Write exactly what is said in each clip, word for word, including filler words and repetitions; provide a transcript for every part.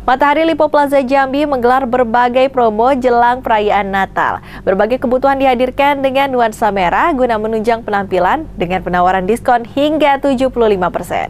Matahari Lipo Plaza Jambi menggelar berbagai promo jelang perayaan Natal. Berbagai kebutuhan dihadirkan dengan nuansa merah guna menunjang penampilan dengan penawaran diskon hingga tujuh puluh lima persen.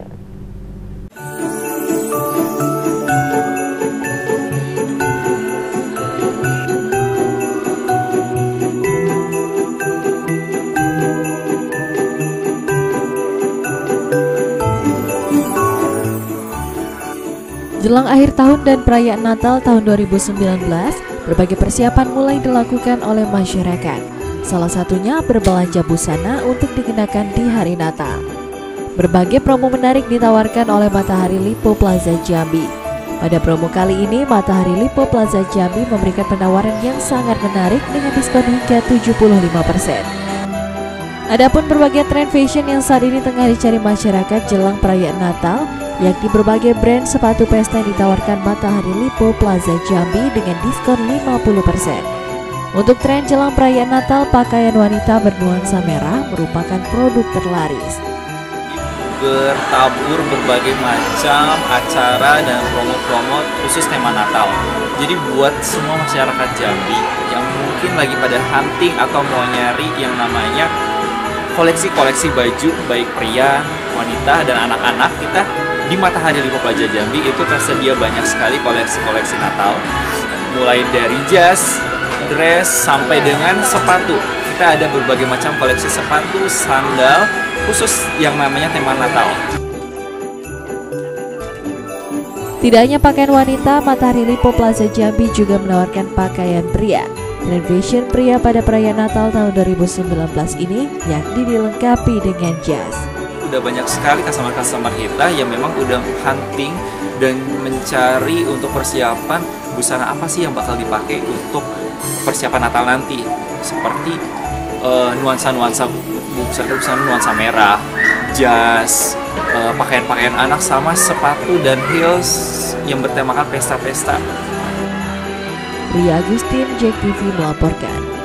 Jelang akhir tahun dan perayaan Natal tahun dua ribu sembilan belas, berbagai persiapan mulai dilakukan oleh masyarakat. Salah satunya berbelanja busana untuk dikenakan di hari Natal. Berbagai promo menarik ditawarkan oleh Matahari Lipo Plaza Jambi. Pada promo kali ini, Matahari Lipo Plaza Jambi memberikan penawaran yang sangat menarik dengan diskon hingga tujuh puluh lima persen. Adapun berbagai tren fashion yang saat ini tengah dicari masyarakat jelang perayaan Natal, yakni berbagai brand sepatu pesta yang ditawarkan Matahari Lipo Plaza Jambi dengan diskon lima puluh persen. Untuk tren jelang perayaan Natal, pakaian wanita bernuansa merah merupakan produk terlaris. Bertabur berbagai macam acara dan promo-promo khusus tema Natal. Jadi buat semua masyarakat Jambi yang mungkin lagi pada hunting atau mau nyari yang namanya koleksi-koleksi baju baik pria, wanita, dan anak-anak, kita di Matahari Lipo Plaza Jambi itu tersedia banyak sekali koleksi-koleksi Natal. Mulai dari jas, dress, sampai dengan sepatu. Kita ada berbagai macam koleksi sepatu, sandal, khusus yang namanya tema Natal. Tidak hanya pakaian wanita, Matahari Lipo Plaza Jambi juga menawarkan pakaian pria. Tren fashion pria pada perayaan Natal tahun dua ribu sembilan belas ini yakni dilengkapi dengan jas. Udah banyak sekali customer-customer kita yang memang udah hunting dan mencari untuk persiapan busana apa sih yang bakal dipakai untuk persiapan Natal nanti. Seperti uh, nuansa-nuansa busana nuansa merah, jas, uh, pakaian-pakaian anak sama sepatu dan heels yang bertemakan pesta-pesta. Ria Agustin, Jack T V melaporkan.